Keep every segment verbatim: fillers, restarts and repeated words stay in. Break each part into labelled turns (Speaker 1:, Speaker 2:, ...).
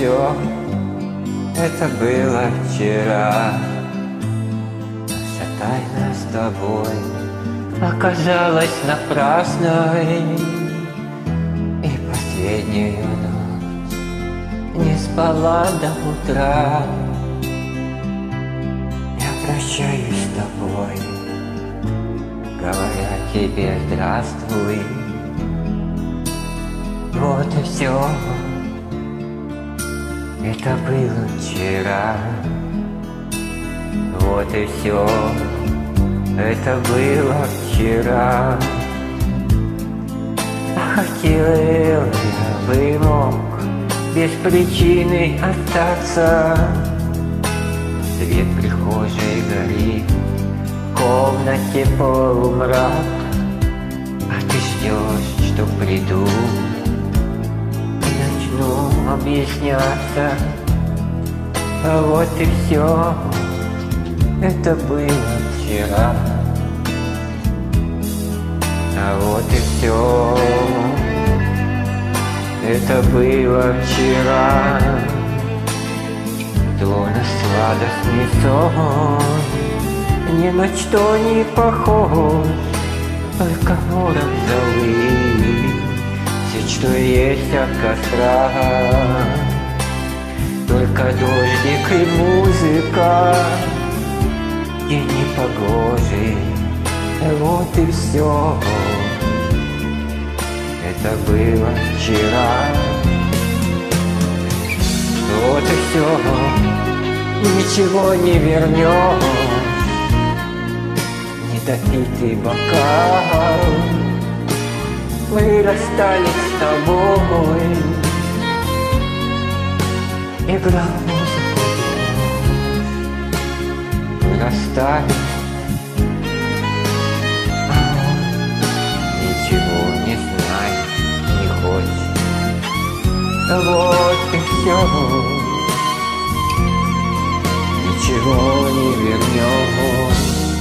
Speaker 1: все, это было вчера. Вся тайна с тобой оказалась напрасной, и последнюю ночь не спала до утра. Я прощаюсь с тобой, говоря тебе здравствуй. Вот и все, это было вчера. Вот и все, это было вчера. А хотел я бы мог без причины остаться. Свет прихожей горит, в комнате полумрак, а ты ждешь, что приду и начну объясняться. А вот и все, это было вчера. А вот и все, это было вчера. Словно сладостный сон, ни на что не похож, только ворох зовы, все, что есть от костра. Только дождик и музыка, день непогожий. Вот и все, это было вчера. Вот и все, ничего не вернешь, недопитый бокал. Мы расстались с тобой, играл музыку, мы расстались. Не знать, не хочешь. Вот и все, ничего не вернешь.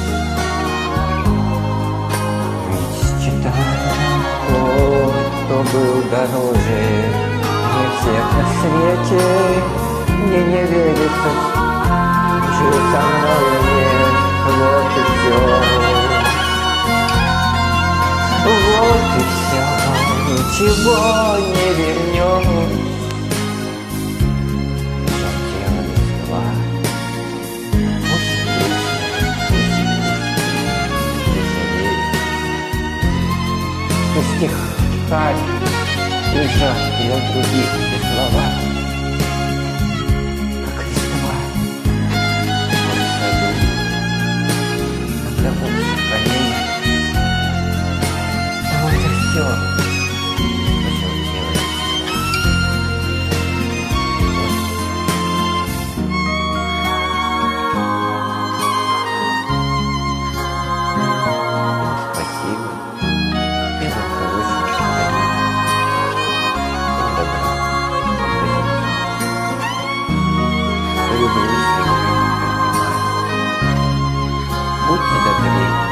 Speaker 1: Ведь считаю, тот, кто был дороже не всех на свете, мне не верится, жил со мною нет. Вот и все. Вот и все, ничего не вернешь. Желтела листва, очень грустно, веселее. И стихами лежат ее других все слова, как листва в саду, на промокших коленях. Вот и все, что делать. Спасибо и за хороший день. Добро. Люблю всех, понимаю. Будьте добрее.